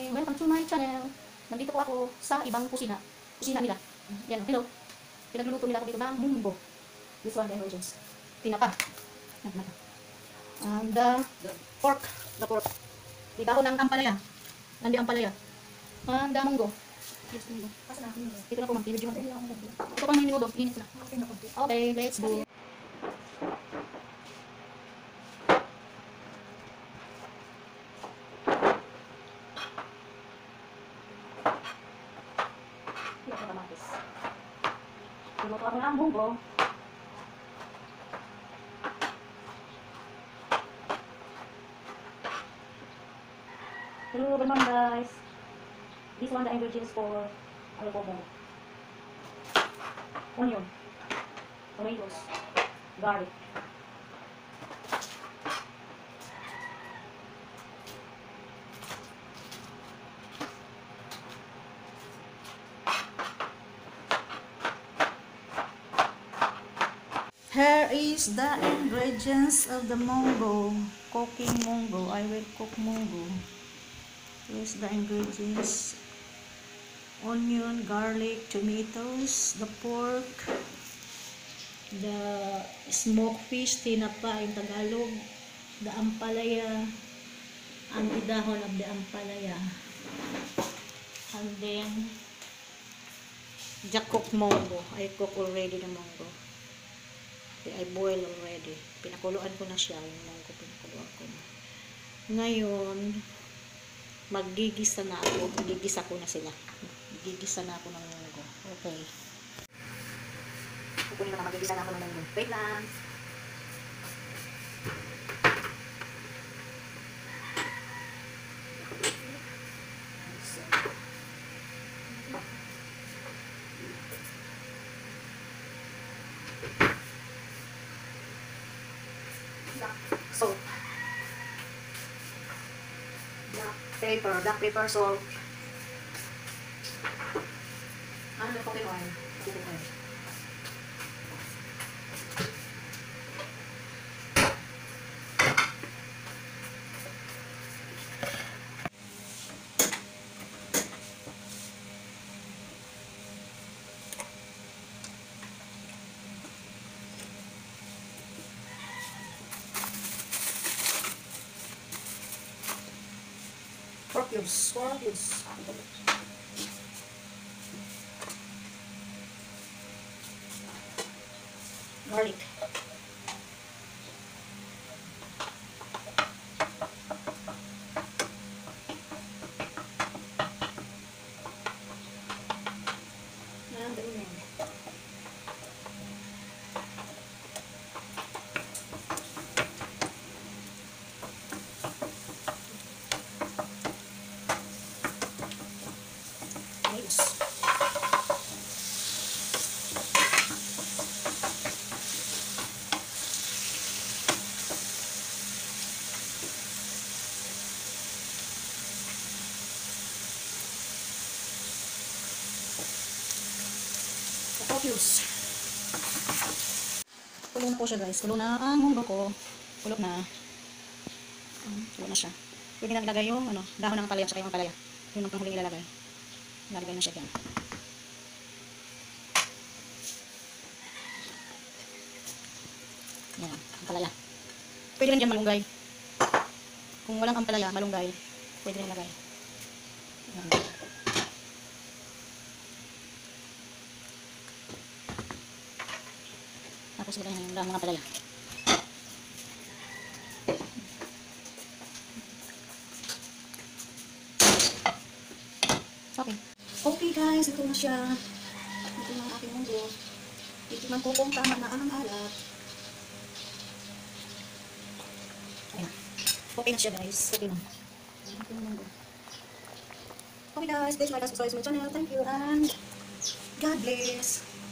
morning! Welcome to my channel! Nandito po ako sa ibang kusina. Kusina nila. Yan, hello. Pinagluluto nila ako dito ng munggo. This one, the ingredients. Tinapa. And the pork. The pork. Dito ako ng ampalaya. Nandi ampalaya. And the munggo. Ito na po, ma'am. Ito pang minudo. Init na. Okay, let's do. Luto ako ng munggo. Hello, good morning guys. This one the ingredients for adobo. Onion, tomatoes, garlic. Here is the ingredients of the munggo. Cooking munggo. I will cook munggo. Here's the ingredients. Onion, garlic, tomatoes, the pork, the smoked fish, tinapa in Tagalog, the ampalaya, ang dahon of the ampalaya, and then the cooked munggo. I cook already the munggo. I boil already. Pinakuluan ko na siya. Yung munggo, pinakuluan ko na. Ngayon, maggigisa na ako. Magigisa ko na sila. Magigisa na ako ng munggo. Okay. Kukunin na magigisa na ako ng munggo. Wait lang. Salt, black pepper, salt, and the cooking oil. Pork cubes. Garlic. And the onion. Focus. Kulo na po siya guys. Kulo na ang munggo ko. Kulo na. Kulo na siya. Pwede na ilagay yung dahon ng palaya at yung palaya. Yun ang panghuling ilalagay. Ilalagay na siya dyan. Yan, ang palaya. Pwede rin dyan malunggay. Kung walang ang palaya, malunggay. Pwede rin ilagay. Yan. Tapos ilagay na yung mga palaya. Okay. Okay guys, ito na siya. Ito na ang aking munggo. Ito ko kung tama na ang alat. Ayan. Okay na siya guys. Okay na. Okay guys, please like and subscribe to my channel. Thank you and God bless.